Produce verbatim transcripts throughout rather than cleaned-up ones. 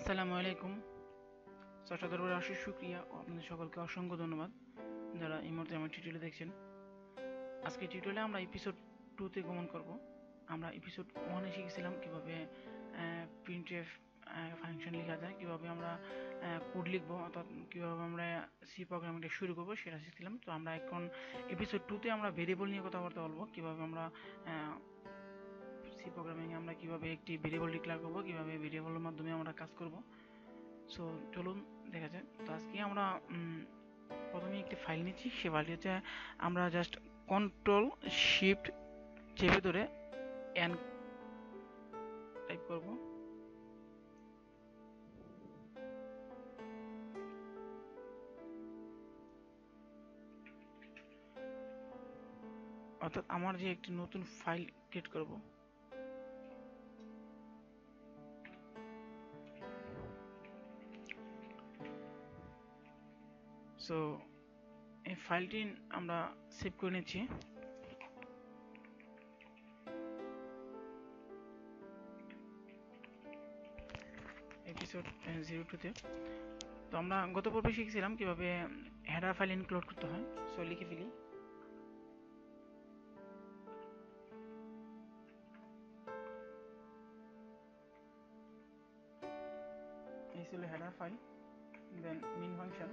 আসসালামু আলাইকুম। ষষ্ঠ দরবারে অশেষ শুকরিয়া ও আপনাদের সকলকে অসংখ্য ধন্যবাদ যারা এই মুহূর্তে আমার টিউটোরিয়াল দেখছেন। আজকে টিউটোরিয়ালে আমরা এপিসোড টুতে গমন করব। আমরা এপিসোড ওয়ানে শিখেছিলাম কীভাবে প্রিন্টএফ ফাংশন লেখা যায়, কীভাবে আমরা কোড লিখবো, অর্থাৎ কীভাবে আমরা সি প্রোগ্রামিংটা শুরু করবো সেটা শিখছিলাম। তো আমরা এখন এপিসোড টুতে আমরা ভেরিয়েবল নিয়ে কথাবার্তা বলবো, কীভাবে আমরা সি প্রোগ্রামিংয়ে আমরা কীভাবে একটি ভেরিয়েবল ডিক্লেয়ার করবো, কীভাবে ভেরিয়েবলের মাধ্যমে আমরা কাজ করব। সো চলুন দেখা যাক। তো আজকে আমরা প্রথমে একটি ফাইল নিচ্ছি। সে ফাইলটি হচ্ছে আমরা জাস্ট কন্ট্রোল শিফট চেপে ধরে এন টাইপ করব। অর্থাৎ আমার যে একটি নতুন ফাইল ক্রিয়েট করব। সো এই ফাইলটি আমরা সেভ করে নিচ্ছি। এপিসোড জিরো টুতে। তো আমরা গত পর্বে শিখেছিলাম কিভাবে হেডার ফাইল ইনক্লুড করতে হয়। সো লিখে ফেলি। এই ছিল header file, then main function.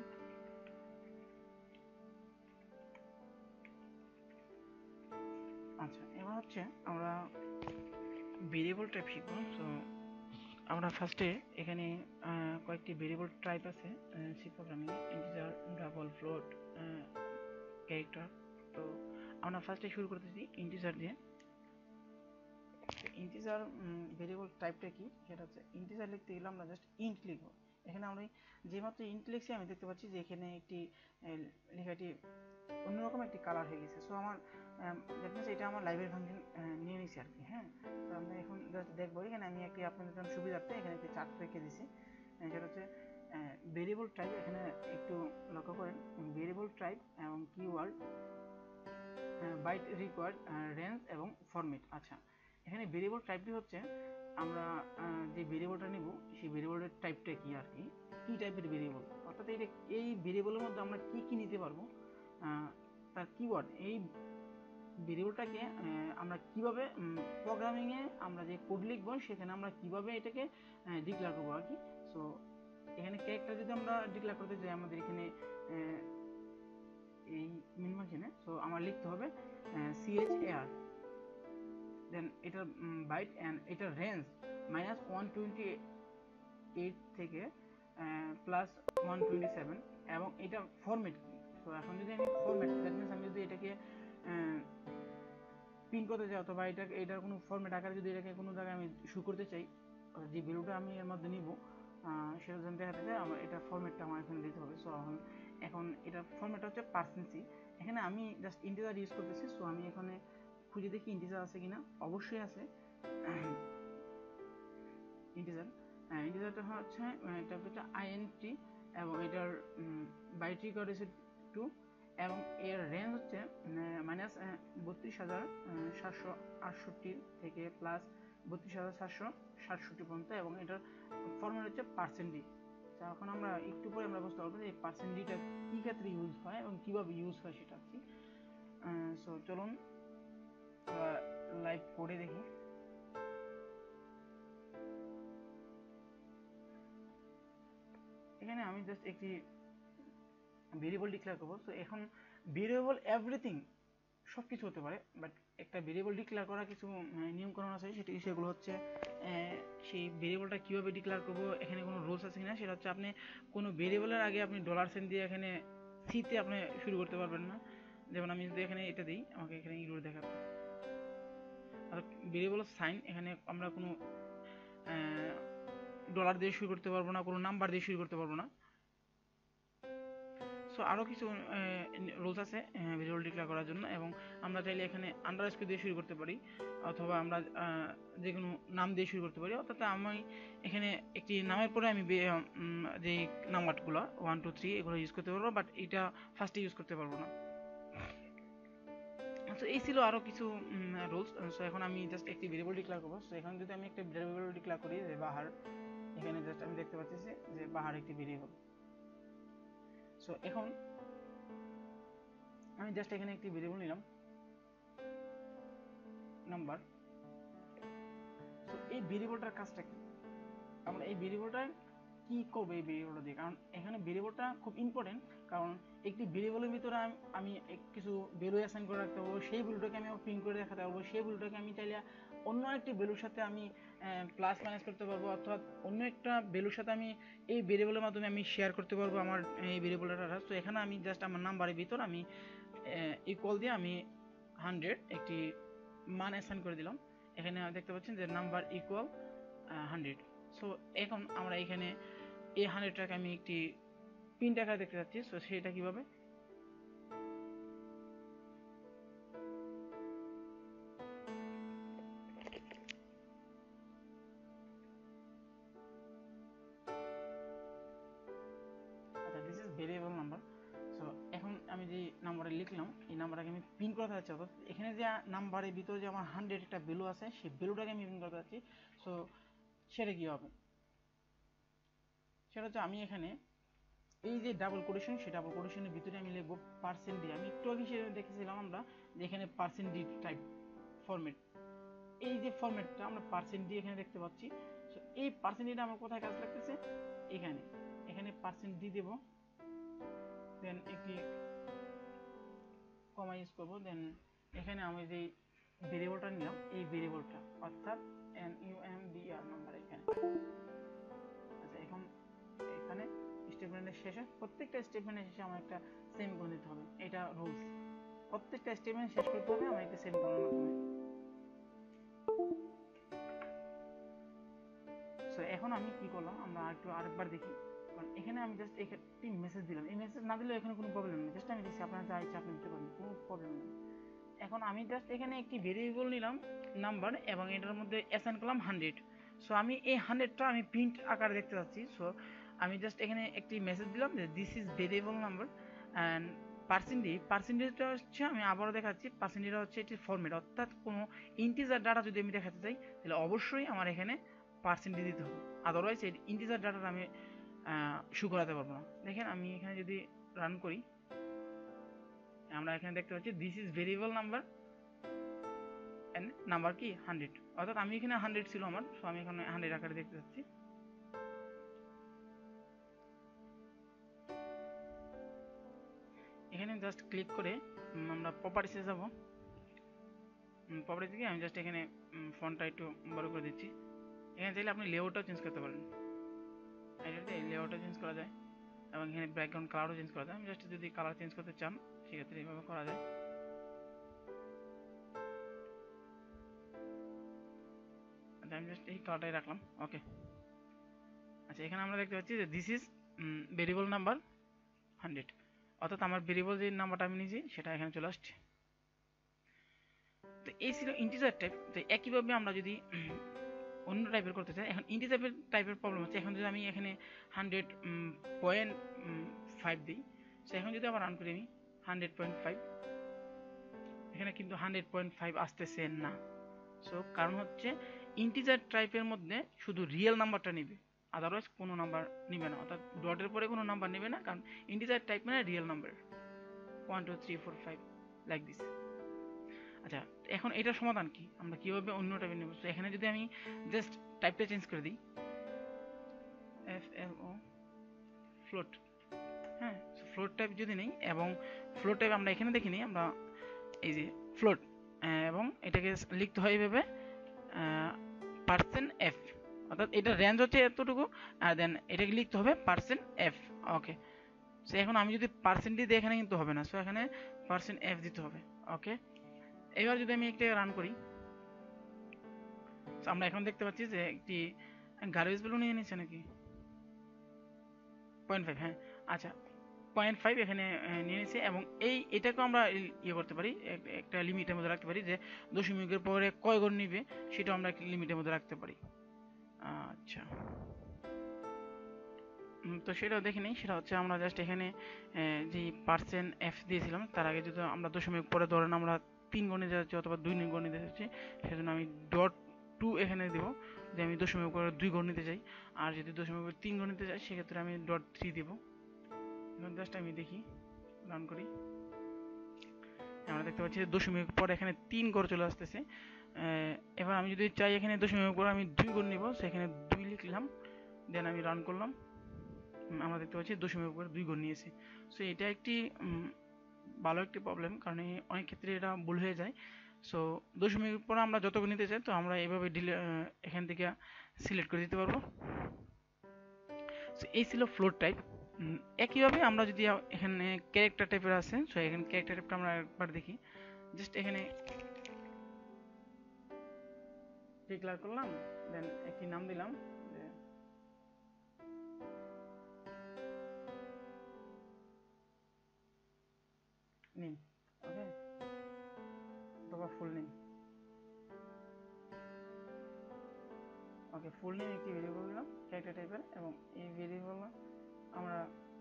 আচ্ছা, এবার হচ্ছে আমরা ভেরিয়েবল টাইপ শিখব। সো আমরা ফার্স্টে এখানে কয়েকটি ভেরিয়েবল টাইপ আছে সি প্রোগ্রামিং এ, ইন্টিজার, ডাবল, ফ্লোট, ক্যারেক্টার। তো আমরা ফার্স্টে শুরু করতেছি ইন্টিজার দিয়ে। ইন্টিজার ভেরিয়েবল টাইপটা কি সেটা হচ্ছে, ইন্টিজার লিখতে গেলে আমরা জাস্ট ইন্ট লিখব। এখানে আমরা যে মাত্র ইন্ট লিখছি আমি দেখতে পাচ্ছি যে এখানে একটি লেখাটি অন্যরকম একটি কালার হয়ে গেছে। সো আমার দ্যাট মিনস এটা আমার লাইব্রেরি ফাংশন নিয়ে নিয়েছি আর কি। হ্যাঁ, তো আমরা এখন জাস্ট দেখবো। এখানে আমি একটি আপনাদের জন্য সুবিধার্থে এখানে একটি চার্ট রেখে দিয়েছি, সেটা হচ্ছে ভেরিয়েবল টাইপ। এখানে একটু লক্ষ্য করেন, ভেরিয়েবল টাইপ এবং কিওয়ার্ড, বাইট রিকোয়ার্ড, রেঞ্জ এবং ফরম্যাট। আচ্ছা, এখানে ভেরিয়েবল টাইপটি হচ্ছে আমরা যে ভেরিয়েবলটা নিব সেই ভেরিয়েবলের টাইপটা কি আর কি, কি টাইপের ভেরিয়েবল, অর্থাৎ এটা এই ভেরিয়েবলের মধ্যে আমরা কি কি নিতে পারবো, তার কিওয়ার্ড। এই ভেরিয়েবলটাকে আমরা কিভাবে প্রোগ্রামিংয়ে আমরা যে কোড লিখব সেখানে আমরা কিভাবে এটাকে ডিক্লেয়ার করবো আর কি। সো এখানে ক্যারেক্টার যদি আমরা ডিক্লেয়ার করতে যাই আমাদের এখানে এই মেইন ফাংশনে, সো আমার লিখতে হবে সিএইচএআর, দেন এটার বাইট অ্যান্ড এটার range minus one twenty eight থেকে প্লাস ওয়ান টোয়েন্টি সেভেন, এবং এটা ফরম্যাট কি। তো এখন যদি আমি ফরম্যাট, দ্যাট মিনস আমি যদি এটাকে প্রিন্ট করতে চাই অথবা এটা এটার কোনো ফরম্যাট আকারে যদি এটাকে কোনো জায়গায় আমি শো করতে চাই, যে ভ্যালুটা আমি এর মধ্যে নিব সেটা যদি দেখাতে চাই, আমার এটা ফরম্যাটটা আমার এখানে দিতে হবে। সো এখন এখন এটার ফরম্যাটটা হচ্ছে পার্সেন্ট সি। এখানে আমি জাস্ট ইন্টিজার ইউজ করতেছি। সো আমি এখানে খুঁজে দেখি ইন্টিজার আছে কিনা। অবশ্যই আছে ইন্টিজার। ইন্টিজারটা হচ্ছে এটা হচ্ছে আইএনটি, এবং এটার বাইট রিকোয়ার্ড হচ্ছে টু, এবং এর রেঞ্জ হচ্ছে মাইনাস বত্রিশ হাজার সাতশো আটষট্টি থেকে প্লাস বত্রিশ হাজার সাতশো সাতষট্টি পর্যন্ত, এবং এটার ফর্মুলা হচ্ছে পার্সেন্ট ডি। এখন আমরা একটু পরে আমরা বুঝতে পারবো যে এই পার্সেন্ট ডিটা কী ক্ষেত্রে ইউজ হয় এবং কীভাবে ইউজ হয় সেটা কি। সো চলুন লাইভ কোডে দেখি। এখানে আমি জাস্ট একটি ভেরিয়েবল ডিক্লেয়ার করবো। সো এখন ভেরিয়েবল এভরিথিং সব কিছু হতে পারে, বাট একটা ভেরিয়েবল ডিক্লেয়ার করা কিছু নিয়মকানুন আছে, সেটি সেগুলো হচ্ছে সেই ভেরিয়েবলটা কীভাবে ডিক্লেয়ার করবো, এখানে কোনো রুলস আছে কিনা। সেটা হচ্ছে আপনি কোনো ভেরিয়েবলের আগে আপনি ডলার সাইন দিয়ে এখানে সিতে আপনি শুরু করতে পারবেন না। যেমন আমি যদি এখানে এটা দিই, আমাকে এখানে ইউরো দেখাবে। আর ভেরিয়েবলের সাইন এখানে আমরা কোনো ডলার দিয়ে শুরু করতে পারবো না, কোনো নাম্বার দিয়ে শুরু করতে পারবো না। সো আরও কিছু রুলস আছে ভেরিয়েবল ডিক্লেয়ার করার জন্য, এবং আমরা চাইলে এখানে আন্ডারস্কোর দিয়ে শুরু করতে পারি, অথবা আমরা যে কোনো নাম দিয়ে শুরু করতে পারি। অর্থাৎ আমি এখানে একটি নামের পরে আমি যে নাম্বারগুলো ওয়ান টু থ্রি এগুলো ইউজ করতে পারবো, বাট এটা ফার্স্টে ইউজ করতে পারবো না। সো এই ছিল আরো কিছু রুলস। সো এখন আমি জাস্ট একটি ভেরিয়েবল ডিক্লেয়ার করবো। সো এখন যদি আমি একটা ভেরিয়েবল ডিক্লেয়ার করি যে বাহার, এখানে জাস্ট আমি দেখতে পাচ্ছি যে বাহার একটি ভেরিয়েবল। সো এখন আমি জাস্ট এখানে একটি ভেরিয়েবল নিলাম নাম্বার। সো এই ভেরিয়েবলটার কাজটা কি, আমরা এই ভেরিয়েবলটা কি করবো এই ভেরিয়েবলটা দিয়ে, কারণ এখানে ভেরিয়েবলটা খুব ইম্পর্টেন্ট। কারণ একটি ভেরিয়েবলের ভিতরে আমি কিছু ভ্যালু অ্যাসাইন করে রাখতে পারবো, সেই ভ্যালুটাকে আমি প্রিন্ট করে দেখাতে পারবো, সেই ভ্যালুটাকে আমি চাইলে অন্য একটি ভ্যালুর সাথে আমি প্লাস মাইনাস করতে পারবো, অর্থাৎ অন্য একটা ভ্যালুর সাথে আমি এই ভেরিয়েবলের মাধ্যমে আমি শেয়ার করতে পারবো আমার এই ভেরিয়েবলটা। তো এখানে আমি জাস্ট আমার নাম্বারের ভিতর আমি ইকুয়াল দিয়ে আমি হান্ড্রেড একটি মান অ্যাসাইন করে দিলাম। এখানে দেখতে পাচ্ছেন যে নাম্বার ইকুয়াল হান্ড্রেড। সো এখন আমরা এখানে এই হান্ড্রেডটাকে আমি একটি প্রিন্ট আকারে দেখতে যাচ্ছি। সো সেটা কিভাবে, আচ্ছা this is variable number. So এখন আমি যে নাম্বারটা লিখলাম এই নাম্বারটাকে আমি প্রিন্ট করতে যাচ্ছি, অর্থাৎ এখানে যে নাম্বারের ভিতরে যে আমার হান্ড্রেড একটা ভ্যালু আছে সেই ভ্যালুটাকে আমি প্রিন্ট করতে যাচ্ছি। সো সেটা কি হবে, সেটা হচ্ছে আমি এখানে এই যে ডাবল কোটেশন, সেই ডাবল কোটেশনের ভিতরে আমি লিখবো পার্সেন্ট ডি। আমি একটু আগে দেখেছিলাম আমরা যে এখানে পার্সেন্ট ডি টাইপ ফরম্যাট, এই যে ফরম্যাটটা আমরা পার্সেন্ট ডি এখানে দেখতে পাচ্ছি। সো এই পার্সেন্ট ডিটা আমার কোথায় কাজ লাগতেছে, এখানে এখানে পার্সেন্ট ডি দেব, দেন একটি কমা ইউজ করবো, দেন এখানে আমি যে ভেরিয়েবলটা নিলাম এই ভেরিয়েবলটা অর্থাৎ N U M B R number এখানে। আচ্ছা এখন এখানে স্টেটমেন্টের শেষে প্রত্যেকটা স্টেটমেন্টের শেষে আমার একটা সেমিকোলন দিতে হবে, এটা রুলস। প্রত্যেকটা স্টেটমেন্ট শেষ করতে হবে আমার একটা সেমিকোলনের মাধ্যমে। সো এখন আমি কি করলাম, আমরা একটু আরেকবার দেখি। কারণ এখানে আমি জাস্ট একটি মেসেজ দিলাম, এই মেসেজ না দিলেও এখানে কোনো প্রবলেম নেই, জাস্ট আমি দিচ্ছি, আপনারা যা ইচ্ছা আপনি দিতে পারেন, কোনো প্রবলেম নেই। এখন আমি জাস্ট এখানে একটি ভেরিয়েবল নিলাম নাম্বার এবং এটার মধ্যে অ্যাসাইন করলাম হান্ড্রেড। সো আমি এই হান্ড্রেডটা আমি প্রিন্ট আকারে দেখতে পাচ্ছি। সো আমি জাস্ট এখানে একটি মেসেজ দিলাম যে this is variable number and percentage. পার্সেন্টেজটা হচ্ছে আমি আবারও দেখাচ্ছি, পার্সেন্টেজটা হচ্ছে এটির ফরম্যাট, অর্থাৎ কোনো ইন্টিজার ডাটা যদি আমি দেখাতে চাই তাহলে অবশ্যই আমার এখানে পার্সেন্টেজ দিতে হবে, আদারওয়াইজ এই ইন্টিজার ডাটাটা আমি শো করাতে পারবো না। দেখেন আমি এখানে যদি রান করি, আমরা এখানে দেখতে পাচ্ছি this is variable number and number কি হান্ড্রেড, অর্থাৎ আমি এখানে হান্ড্রেড ছিল আমার, সো আমি এখানে হান্ড্রেড আকারে দেখতে পাচ্ছি। এখানে জাস্ট ক্লিক করে আমরা প্রপার্টিসে যাব, প্রপার্টিস থেকে আমি জাস্ট এখানে ফন্টটা একটু বড় করে দিচ্ছি। এখানে চাইলে আপনি লেআউটটাও চেঞ্জ করতে পারেন, এটাতে লেআউটটা চেঞ্জ করা যায় এবং এখানে ব্যাকগ্রাউন্ড কালারও চেঞ্জ করা যায়। আমি জাস্ট যদি কালার চেঞ্জ করতে চান সেক্ষেত্রে এইভাবে করা যায়। আচ্ছা আমি জাস্ট এই কালারটাই রাখলাম, ওকে। আচ্ছা এখানে আমরা দেখতে পাচ্ছি যে this is variable number hundred, অর্থাৎ আমার ভেরিয়েবল যে নাম্বারটা আমি নিয়েছি সেটা এখানে চলে আসছে। তো এই ছিল ইন্টিজার টাইপ। তো একইভাবে আমরা যদি অন্য টাইপের করতে চাই, এখন ইন্টিজার টাইপের প্রবলেম হচ্ছে, এখন যদি আমি এখানে হান্ড্রেড পয়েন্ট ফাইভ দিই, সো এখন যদি আবার রান করি আমি হান্ড্রেড পয়েন্ট ফাইভ, এখানে কিন্তু হান্ড্রেড পয়েন্ট ফাইভ আসতেছে না। সো কারণ হচ্ছে ইন্টিজার টাইপের মধ্যে শুধু রিয়েল নাম্বারটা নেবে, আদারওয়াইজ কোনো নাম্বার নেবে না, অর্থাৎ ডটের পরে কোনো নাম্বার নেবে না, কারণ ইন্টিজার টাইপ মানে real number, one two three four five like this. আচ্ছা এখন এটার সমাধান কি, আমরা কিভাবে অন্য টাইপে নেব? তো এখানে যদি আমি জাস্ট টাইপটা চেঞ্জ করে দিই, এফ এল ও ফ্লোট, হ্যাঁ ফ্লোট টাইপ যদি নেই, এবং ফ্লোট টাইপ আমরা এখানে দেখিনি, আমরা এই যে ফ্লোট, এবং এটাকে লিখতে হয় এইভাবে পার্সেন্ট এফ, অর্থাৎ এটা রেঞ্জ হচ্ছে এতটুকু, আর দেন এটাকে লিখতে হবে পার্সেন্ট এফ, ওকে। সো এখন আমি যদি পার্সেন্ট দিয়ে এখানে কিন্তু হবে না, সো এখানে পার্সেন্ট এফ দিতে হবে, ওকে। এবার যদি আমি একটা রান করি, আমরা এখন দেখতে পাচ্ছি যে একটি গার্বেজ বেলুন নিয়ে নিচ্ছে নাকি পয়েন্ট ফাইভ, হ্যাঁ আচ্ছা পয়েন্ট ফাইভ এখানে নিয়ে নিচ্ছে, এবং এই এটাকেও আমরা ইয়ে করতে পারি, একটা লিমিটের মধ্যে রাখতে পারি, যে দশমিকের পরে কয় গণ নিবে সেটাও আমরা একটা লিমিটের মধ্যে রাখতে পারি। আচ্ছা তো সেটাও দেখে নিই, সেটা হচ্ছে আমরা জাস্ট এখানে যে পার্সেন্ট এফ দিয়েছিলাম তার আগে যদি আমরা দশমিক পরে ধরেন আমরা তিন গণ নিতে যাচ্ছি অথবা দুই গণ নিতে যাচ্ছি, সেজন্য আমি ডট টু এখানে দেবো যে আমি দশমিক উপরে দুই গণ নিতে চাই। আর যদি দশমিক উপরে তিন গণ নিতে চাই সেক্ষেত্রে আমি ডট থ্রি দেবো। এখন জাস্ট আমি দেখি, রান করি, আমরা দেখতে পাচ্ছি দশমিক পর এখানে তিন ঘর চলে আসতেছে। এবার আমি যদি চাই এখানে দশমিক পর আমি দুই ঘর নিব, সেখানে দুই লিখলাম, দেন আমি রান করলাম, আমরা দেখতে পাচ্ছি দশমিক উপর দুই ঘর নিয়েছে। সো এটা একটি ভালো একটি প্রবলেম, কারণ অনেক ক্ষেত্রে এটা ভুল হয়ে যায়। সো দশমিক পর আমরা যতক্ষণ নিতে চাই তো আমরা এভাবে ডিলে এখান থেকে সিলেক্ট করে দিতে পারবো। সো এই ছিল ফ্লোট টাইপ। একইভাবে আমরা যদি এখানে ক্যারেক্টার টাইপের আছে, সো এখানে ক্যারেক্টার টাইপটা আমরা একবার দেখি। জাস্ট এখানে ডিক্লেয়ার করলাম, দেন একটি নাম দিলাম যে নেম, ওকে, অথবা full name. Okay, full name একটি ভেরিয়েবল দিলাম ক্যারেক্টার টাইপের, এবং এই ভেরিয়েবল আমরা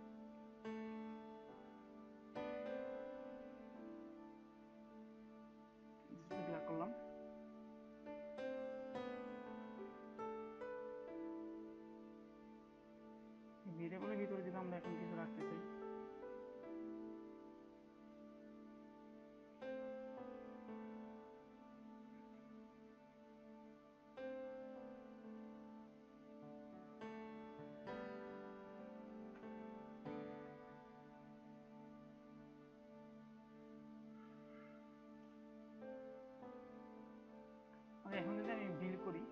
ডিক্লেয়ার করলাম। ভেরিয়েবলের ভিতরে যদি আমরা এখন কিছু রাখতে চাই, এখন যদি আমি বিল করি,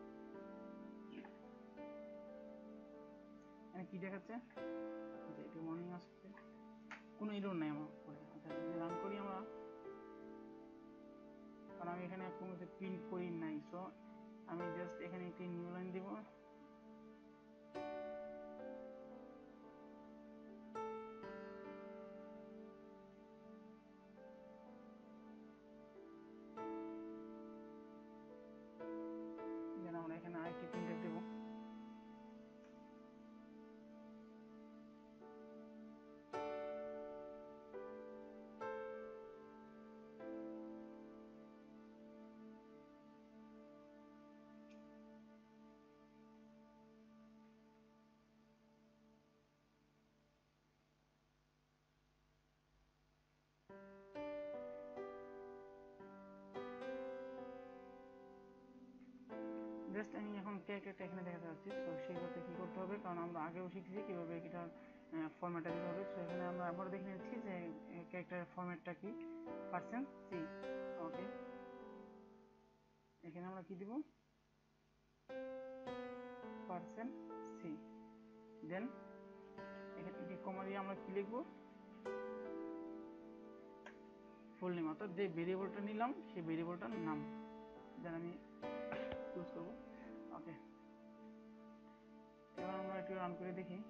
কি দেখাচ্ছে যে এটি মর্নিং আসছে, কোনো এরর নাই আমার উপরে। আচ্ছা, যদি রান করি আমরা, কারণ আমি এখানে কোনো কিছু প্রিন্ট করি নাই, সো আমি জাস্ট এখানে একটি নিউ লাইন দিব। দেন আমরা এখানে আরেকটি প্রিন্টার দেব। জাস্ট আমি এখন ক্যারেক্টারটা এখানে দেখাতে পাচ্ছি। সো সেই ক্ষেত্রে কী করতে হবে, কারণ আমরা আগেও শিখেছি কীভাবে এটার ফরম্যাটটা দিতে হবে। সো এখানে আমরা আবার দেখে নিচ্ছি যে ক্যারেক্টারের ফরম্যাটটা কি, পার্সেন্ট সি। ওকে, এখানে আমরা কি দিব, পার্সেন্ট সি। দেন এখানে এটি কমা দিয়ে আমরা কি লিখবো, ফুল নেম, অর্থাৎ যে ভেরিয়েবলটা নিলাম সেই ভেরিয়েবলটার নাম। দেন আমি চুজ করবো। ওকে, এবার আমরা একটু রান করে দেখি,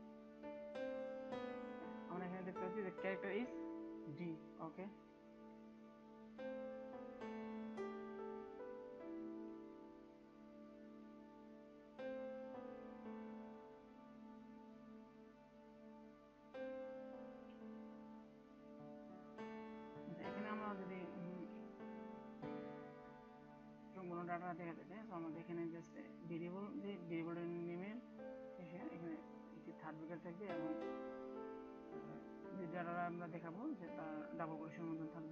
আমরা এখানে দেখতে পাচ্ছি যে ক্যারেক্টার ইজ ডি। ওকে, এখানে আমরা যদি সম্পূর্ণ ডাটা দেখাতে চাই, তো আমাদের এখানে জাস্ট ভেরিয়েবল, যে ভেরিয়েবলের নেমের শেষে এখানে একটি থার্ড ব্র্যাকেট থাকবে, এবং যে ডাটা আমরা দেখাবো যে তার ডাবল কোটেশনের মধ্যে থাকবে।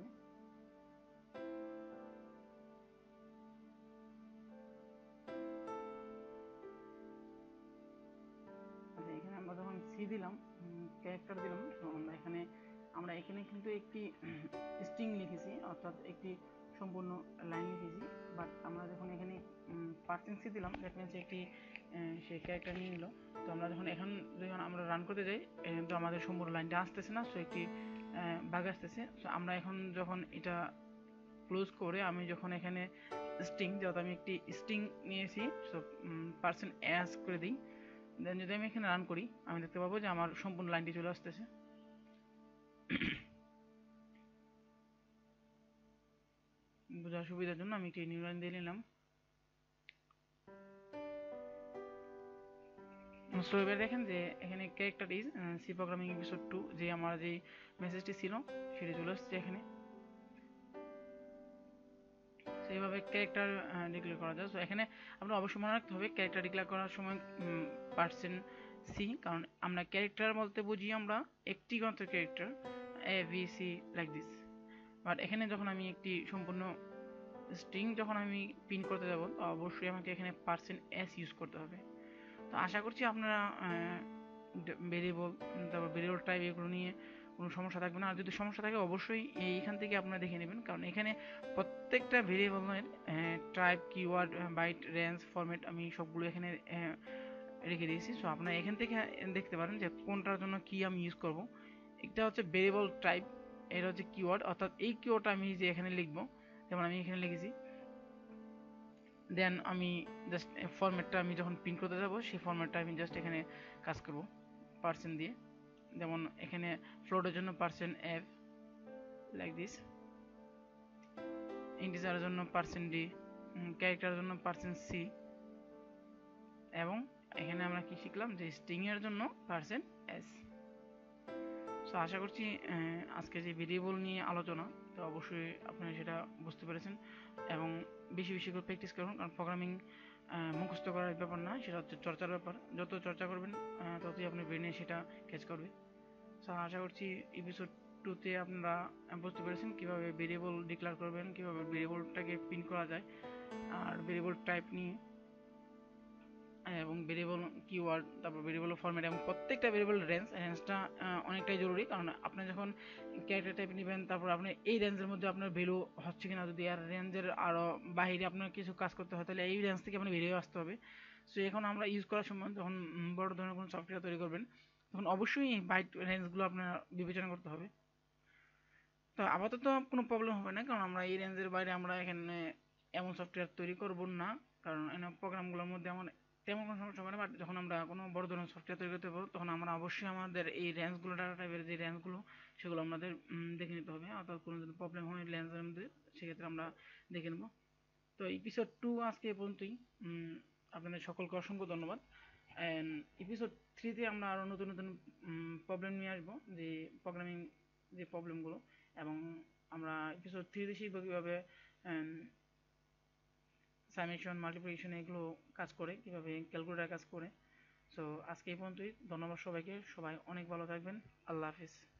আচ্ছা, এখানে আমরা যখন সি দিলাম, ক্যারেক্টার দিলাম, তো আমরা এখানে আমরা এখানে কিন্তু একটি স্ট্রিং লিখেছি, অর্থাৎ একটি সম্পূর্ণ লাইন লিখেছি। বাট আমরা যখন এখানে পার্সেন্ট সি দিলাম, দ্যাট মিনস একটি সে ক্যারেক্টার নিয়ে নিল। তো আমরা যখন এখন যখন আমরা রান করতে যাই, কিন্তু আমাদের সম্পূর্ণ লাইনটা আসতেছে না, সো একটি বাগ আসতেছে। সো আমরা এখন যখন এটা ক্লোজ করে আমি যখন এখানে স্ট্রিং, যেহেতু আমি একটি স্ট্রিং নিয়েছি, সো পার্সেন্ট অ্যাস করে দিই, দেন যদি আমি এখানে রান করি, আমি দেখতে পাবো যে আমার সম্পূর্ণ লাইনটি চলে আসতেছে। বোঝার সুবিধার জন্য আমি একটি নিউ লাইন দিয়ে নিলাম। সো এবার দেখেন যে এখানে character is C programming episode two, যে আমার যে মেসেজটি ছিল সেটি চলে আসছে এখানে। সো এইভাবে ক্যারেক্টার ডিক্লেয়ার করা যায়। সো এখানে আপনার অবশ্যই মনে রাখতে হবে ক্যারেক্টার ডিক্লেয়ার করার সময় পার্সেন্ট সি, কারণ আমরা ক্যারেক্টার বলতে বুঝি আমরা একটি মাত্র character A B C like this. But এখানে যখন আমি একটি সম্পূর্ণ স্ট্রিং যখন আমি প্রিন্ট করতে যাব অবশ্যই আমাকে এখানে পার্সেন্ট এস ইউজ করতে হবে। তো আশা করছি আপনারা ভেরিয়েবল, তারপর ভেরিয়েবল টাইপ এগুলো নিয়ে কোনো সমস্যা থাকবে না। আর যদি সমস্যা থাকে অবশ্যই এইখান থেকে আপনারা দেখে নেবেন, কারণ এখানে প্রত্যেকটা ভেরিয়েবলের type, keyword, byte, range, format আমি সবগুলো এখানে রেখে দিয়েছি। সো আপনারা এখান থেকে দেখতে পারেন যে কোনটার জন্য কি আমি ইউজ করব। একটা হচ্ছে ভেরিয়েবল টাইপ, এটা হচ্ছে কিওয়ার্ড, অর্থাৎ এই কিওয়ার্ডটা আমি যে এখানে লিখবো, যেমন আমি এখানে লিখেছি। দেন আমি জাস্ট ফরম্যাটটা আমি যখন প্রিন্ট করতে যাব সেই ফরম্যাটটা আমি জাস্ট এখানে কাজ করব পার্সেন্ট দিয়ে। যেমন এখানে ফ্লোটের জন্য পার্সেন্ট এফ লাইক দিস, ইন্টিজারের জন্য পার্সেন্ট ডি, ক্যারেক্টারের জন্য পার্সেন্ট সি, এবং এখানে আমরা কি শিখলাম যে স্ট্রিং এর জন্য পার্সেন্ট এস। সো আশা করছি আজকে যে ভেরিয়েবল নিয়ে আলোচনা, তো অবশ্যই আপনারা সেটা বুঝতে পেরেছেন এবং বেশি বেশি করে প্র্যাকটিস করুন, কারণ প্রোগ্রামিং মুখস্থ করার ব্যাপার না, সেটা হচ্ছে চর্চার ব্যাপার। যত চর্চা করবেন ততই আপনার ব্রেনে সেটা ক্যাচ করবে। সো আশা করছি এপিসোড টুতে আপনারা বুঝতে পেরেছেন কীভাবে ভেরিয়েবল ডিক্লেয়ার করবেন, কীভাবে ভেরিয়েবলটাকে প্রিন্ট করা যায়, আর ভেরিয়েবল টাইপ নিয়ে এবং ভেরিয়েবল কিওয়ার্ড, তারপর ভেরিয়েবল ফরম্যাট এবং প্রত্যেকটা ভেরিয়েবল রেঞ্জ, রেঞ্জটা অনেকটাই জরুরি। কারণ আপনি যখন ক্যারেক্টার টাইপ নেবেন, তারপর আপনি এই রেঞ্জের মধ্যে আপনার ভ্যালু হচ্ছে কিনা, যদি আর রেঞ্জের আরও বাইরে আপনার কিছু কাজ করতে হয় তাহলে এই রেঞ্জ থেকে আপনার বেরিয়ে আসতে হবে। সো এখন আমরা ইউজ করার সময় যখন বড় ধরনের কোনো সফটওয়্যার তৈরি করবেন তখন অবশ্যই এই বাইট রেঞ্জগুলো আপনার বিবেচনা করতে হবে। তো আপাতত কোনো প্রবলেম হবে না, কারণ আমরা এই রেঞ্জের বাইরে আমরা এখানে এমন সফটওয়্যার তৈরি করব না, কারণ এনে প্রোগ্রামগুলোর মধ্যে আমার তেমন কোনো সমস্যা হবে না। বাট যখন আমরা কোনো বড় ধরনের সফটওয়্যার তৈরি করতে পারবো তখন আমরা অবশ্যই আমাদের এই রেঞ্জগুলো, ডাটা টাইপের যে রেঞ্জগুলো সেগুলো আমাদের দেখে নিতে হবে, অর্থাৎ কোনো যদি প্রবলেম হয় রেঞ্জের মধ্যে সেক্ষেত্রে আমরা দেখে নেব। তো এপিসোড টু আজকে এই পর্যন্তই। আপনাদের সকলকে অসংখ্য ধন্যবাদ। অ্যান্ড এপিসোড থ্রিতে আমরা আরও নতুন নতুন প্রবলেম নিয়ে আসবো, যে প্রোগ্রামিং যে প্রবলেমগুলো, এবং আমরা এপিসোড থ্রিতে শিখবো কীভাবে সামেশন, মাল্টিপ্লিকেশন এগুলো কাজ করে, কীভাবে ক্যালকুলেটার কাজ করে। সো আজকে এই পর্যন্তই। ধন্যবাদ সবাইকে, সবাই অনেক ভালো থাকবেন। আল্লাহ হাফিজ।